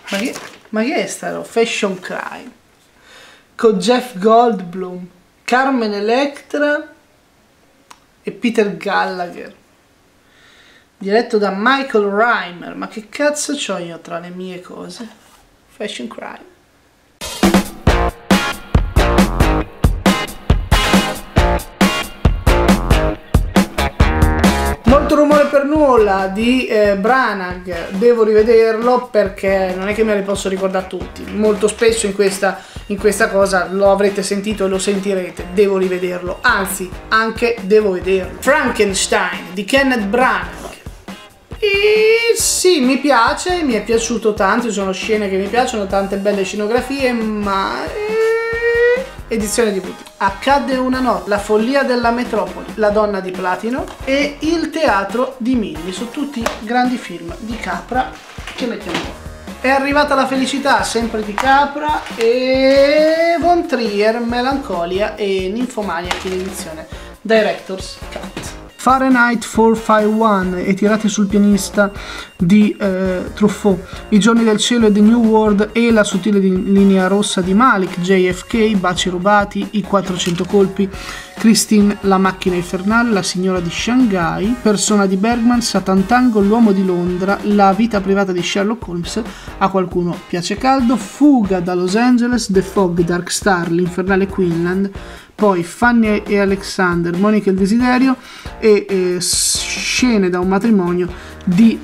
Ma che è sta Fashion Crime? Con Jeff Goldblum, Carmen Electra e Peter Gallagher. Diretto da Michael Rymer. Ma che cazzo c'ho io tra le mie cose? Fashion Crime. Molto rumore per nulla di Branagh. Devo rivederlo perché non è che me li posso ricordare tutti. Molto spesso in questa cosa lo avrete sentito e lo sentirete. Devo rivederlo, anzi anche devo vederlo. Frankenstein di Kenneth Branagh. E sì, mi piace, mi è piaciuto tanto, ci sono scene che mi piacciono, tante belle scenografie, ma edizione DVD. Accadde una notte, La follia della metropoli, La donna di platino e Il teatro di Milly, sono tutti grandi film di Capra che mettiamo qua. È arrivata la felicità, sempre di Capra, e Von Trier, Melancolia e Ninfomaniac in edizione Director's Cut. Fahrenheit 451 e Tirati sul pianista di Truffaut, I giorni del cielo e The New World e La sottile linea rossa di Malick, JFK, Baci rubati, I 400 colpi, Christine, La macchina infernale, La signora di Shanghai, Persona di Bergman, Satan Tango, L'uomo di Londra, La vita privata di Sherlock Holmes, A qualcuno piace caldo, Fuga da Los Angeles, The Fog, Dark Star, L'Infernale Queenland, poi Fanny e Alexander, Monica il desiderio e Scene da un matrimonio di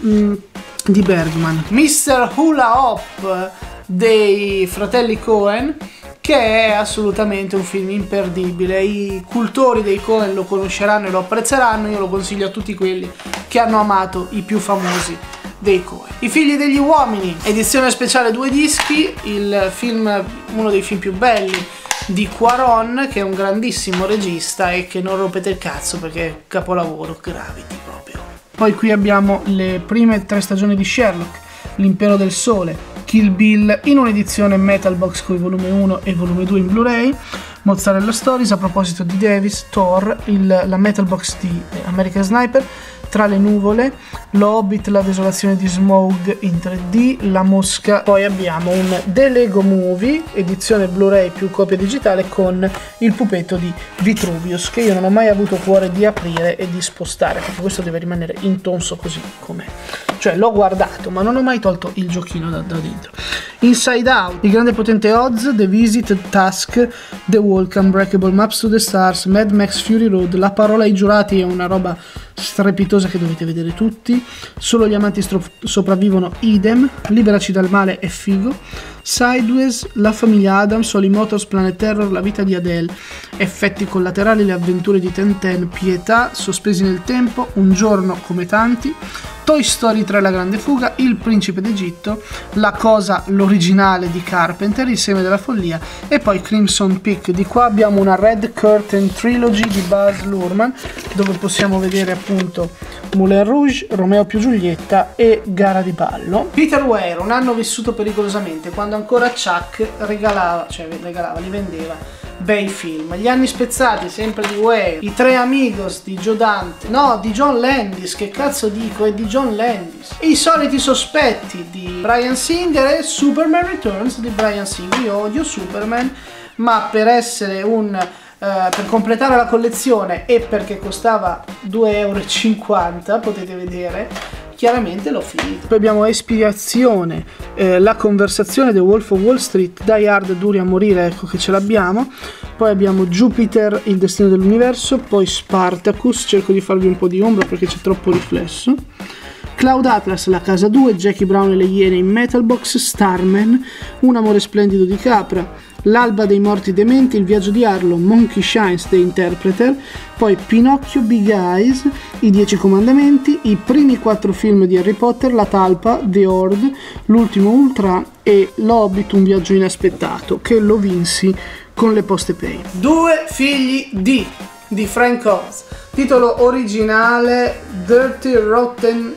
Bergman. Mr. Hula Hop dei fratelli Coen, che è assolutamente un film imperdibile. I cultori dei Coen lo conosceranno e lo apprezzeranno. Io lo consiglio a tutti quelli che hanno amato i più famosi dei Coen. I figli degli uomini, edizione speciale 2 dischi, il film, uno dei film più belli di Cuarón, che è un grandissimo regista e che non rompete il cazzo perché è capolavoro, Gravity proprio. Poi qui abbiamo le prime 3 stagioni di Sherlock, L'impero del sole, Kill Bill in un'edizione Metal Box con i volume 1 e volume 2 in Blu-ray, Mozzarella Stories, a proposito di Davis, Thor, la Metal Box di American Sniper, Tra le nuvole, L'Hobbit, La desolazione di Smaug in 3D, La mosca. Poi abbiamo un The Lego Movie, edizione Blu-ray più copia digitale, con il pupetto di Vitruvius, che io non ho mai avuto cuore di aprire e di spostare, perché questo deve rimanere intonso così com'è. Cioè l'ho guardato, ma non ho mai tolto il giochino da dentro. Inside Out, Il grande potente Oz, The Visit, Task, The Walk, Unbreakable, Maps to the Stars, Mad Max Fury Road, La parola ai giurati è una roba strepitosa che dovete vedere tutti, Solo gli amanti sopravvivono, idem, Liberaci dal male è figo, Sideways, La famiglia Adams, Holy Motors, Planet Terror, La vita di Adele, Effetti collaterali, Le avventure di Tintin, Pietà, Sospesi nel tempo, Un giorno come tanti, Toy Story 3, La grande fuga, Il principe d'Egitto, La cosa, l'originale di Carpenter, Il seme della follia e poi Crimson Peak. Di qua abbiamo una Red Curtain Trilogy di Baz Luhrmann, dove possiamo vedere appunto Moulin Rouge, Romeo più Giulietta e Gara di ballo. Peter Weir, Un anno vissuto pericolosamente, quando ancora Chuck li vendeva bei film. Gli anni spezzati, sempre di Weir, I tre amigos di Joe Dante, no, di John Landis, che cazzo dico, è di John Landis, e I soliti sospetti di Bryan Singer e Superman Returns di Bryan Singer. Io odio Superman, ma per essere per completare la collezione e perché costava 2,50 €, potete vedere, chiaramente l'ho finito. Poi abbiamo Espiazione, La conversazione, The Wolf of Wall Street, Die Hard, Duri a morire, ecco che ce l'abbiamo. Poi abbiamo Jupiter, Il destino dell'universo, poi Spartacus, cerco di farvi un po' di ombra perché c'è troppo riflesso, Cloud Atlas, La casa 2, Jackie Brown e le Iene in Metal Box, Starman, Un amore splendido di Capra, L'alba dei morti dementi, Il viaggio di Arlo, Monkey Shines, The Interpreter, poi Pinocchio, Big Eyes, I 10 comandamenti, i primi 4 film di Harry Potter, La talpa, The Horde, L'ultimo Ultra e L'Hobbit, un viaggio inaspettato, che lo vinsi con le poste pay. Due figli di Frank Oz, titolo originale Dirty Rotten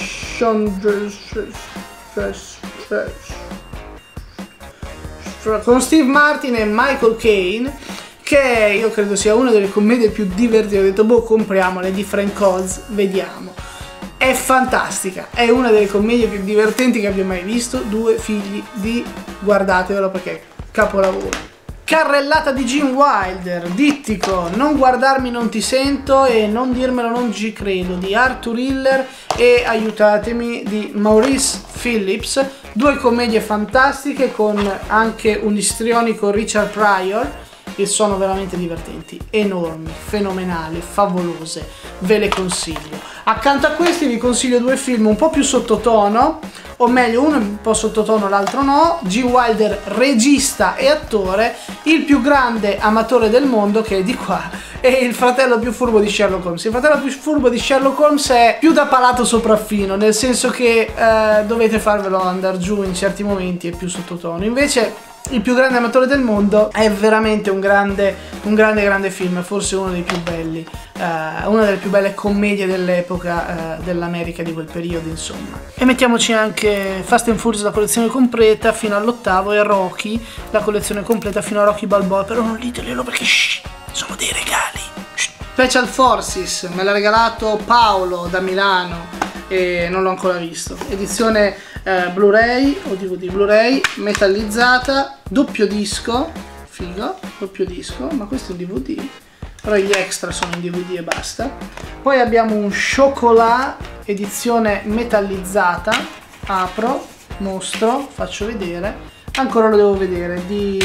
con Steve Martin e Michael Caine, che io credo sia una delle commedie più divertenti. Ho detto boh, compriamole, di Frank Oz, vediamo. è fantastica, è una delle commedie più divertenti che abbia mai visto. Due figli di... guardatevelo perché è capolavoro. Carrellata di Gene Wilder, Dittico, Non guardarmi non ti sento e Non dirmelo non ci credo di Arthur Hiller e Aiutatemi di Maurice Phillips. Due commedie fantastiche con anche un istrionico Richard Pryor che sono veramente divertenti, enormi, fenomenali, favolose, ve le consiglio. Accanto a questi vi consiglio due film un po' più sottotono, o meglio uno un po' sottotono, l'altro no. Gene Wilder, regista e attore, il più grande amatore del mondo, che è di qua, e il fratello più furbo di Sherlock Holmes. Il fratello più furbo di Sherlock Holmes è più da palato sopraffino, nel senso che dovete farvelo andare giù in certi momenti, è più sottotono. Invece il più grande amatore del mondo è veramente un grande film, forse uno dei più belli, una delle più belle commedie dell'epoca dell'America di quel periodo, insomma. E mettiamoci anche Fast and Furious, la collezione completa fino all'8º, e Rocky, la collezione completa fino a Rocky Balboa, però non diteglielo perché sono dei regali. Special Forces me l'ha regalato Paolo da Milano e non l'ho ancora visto. Edizione Blu-ray o DVD Blu-ray metallizzata, doppio disco, figo, doppio disco, ma questo è un DVD, però gli extra sono in DVD e basta. Poi abbiamo un Chocolat, edizione metallizzata, apro, mostro, faccio vedere, ancora lo devo vedere,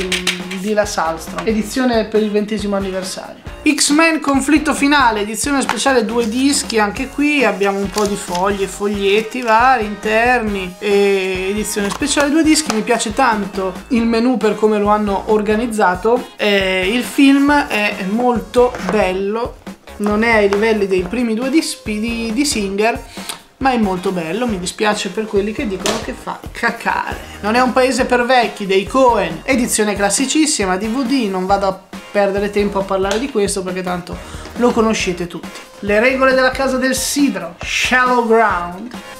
di La Salstrom, edizione per il 20° anniversario. X-Men Conflitto Finale, edizione speciale 2 dischi, anche qui abbiamo un po' di foglie, foglietti vari interni, e edizione speciale 2 dischi. Mi piace tanto il menu per come lo hanno organizzato, il film è molto bello, non è ai livelli dei primi due di Singer, ma è molto bello. Mi dispiace per quelli che dicono che fa cacare. Non è un paese per vecchi dei Coen, edizione classicissima DVD, non vado a perdere tempo a parlare di questo perché tanto lo conoscete tutti. Le regole della casa del sidro, Shallow Ground,